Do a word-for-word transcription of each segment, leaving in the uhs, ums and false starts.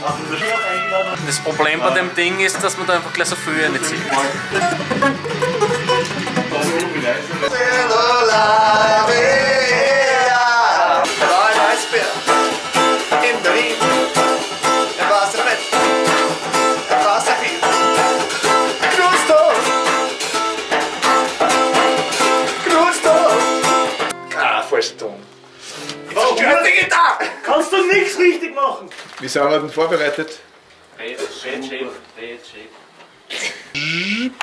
Das Problem bei dem Ding ist, dass man da einfach gleich so viel nicht sieht. In Berlin. Er war sehr fett. Er war sehr viel. Gusto! Gusto! Ah, falscher Ton. Oh, die Gitarre! Kannst du nichts richtig machen! Wie sind wir denn vorbereitet? Red, red, red, red, red.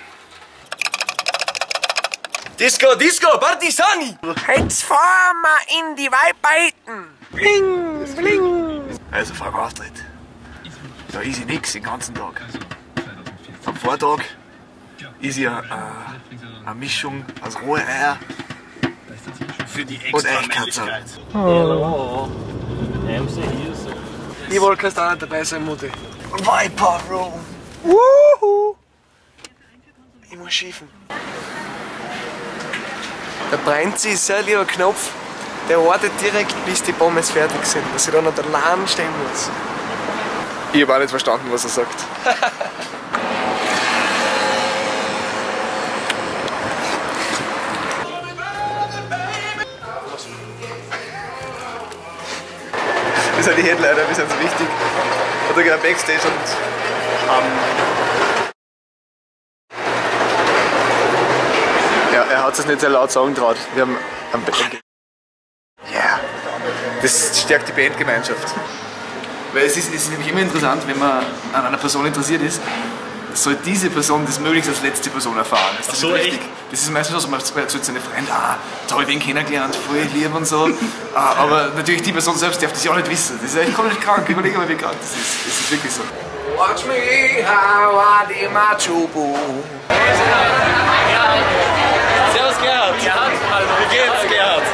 Disco, Disco, Partisani! Jetzt fahren wir in die Weibeiten! Bling, bling! Also, Frau Austritt. Da ist ich nix den ganzen Tag. Am Vortag ist ja äh, eine Mischung aus rohe Eier Für die und Eichkatzel. Oh. M C hier so. Ich wollte kannst auch nicht dabei sein, Mutti. Viper Room! Wuhu! Ich muss schiefen. Der Breinzi ist so ein lieber Knopf, der wartet direkt bis die Pommes fertig sind, dass ich dann an der Lahn stehen muss. Ich habe auch nicht verstanden, was er sagt. Das sind die Headliner, die sind so wichtig. Und da geht er Backstage und ähm, ja, er hat es nicht sehr laut sagen traut. Wir haben am Band. Ja, das stärkt die Bandgemeinschaft. Weil es ist, es ist nämlich immer interessant, wenn man an einer Person interessiert ist, soll diese Person das möglichst als letzte Person erfahren. Das ist so, nicht echt? Das ist meistens so, man erzählt seine Freunde, ah, da habe ich wen kennengelernt, voll lieb und so. Ah, aber natürlich die Person selbst darf das ja auch nicht wissen. Das ist echt komplett krank. Überleg mal, wie krank das ist. Das ist wirklich so. Watch me, how I do my chubu. Servus Gerhard. Gerhard, wie geht's Gerhard?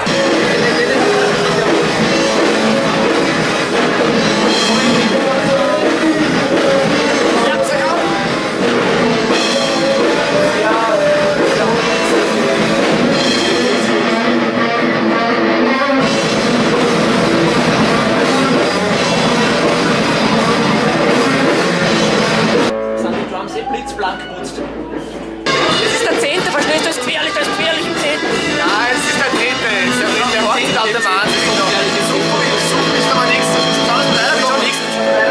Blitzblank putzt. Das ist der Zehnte, verstehst du? Das ist gefährlich, das ist gefährlich im Zehnten. Nein, es ist der dritte. Es ist der dritte. Der Zehnte auf der Wahnsinn. Das ist aber nichts. Das ist alles leider noch nichts.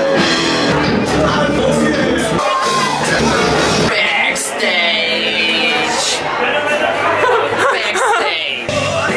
Backstage! Backstage!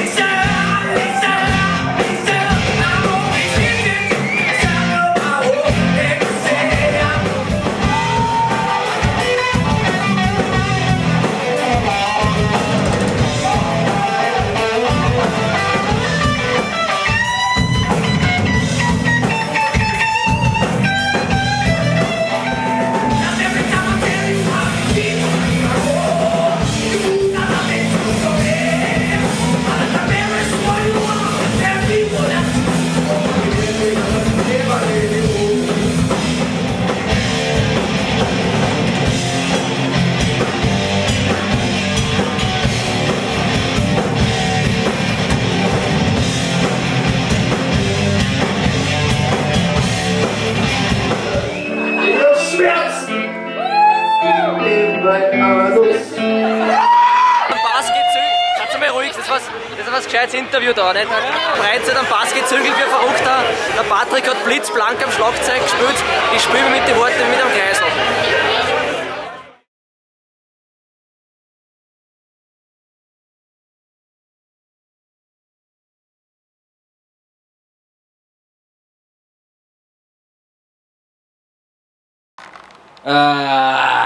Das ist was gescheites Interview da, nicht? Breitseite am Bass gezügelt wie ein Verrückter. Der Patrick hat blitzblank am Schlagzeug gespielt. Ich spiele mit den Worten mit am Kreisel. Ah.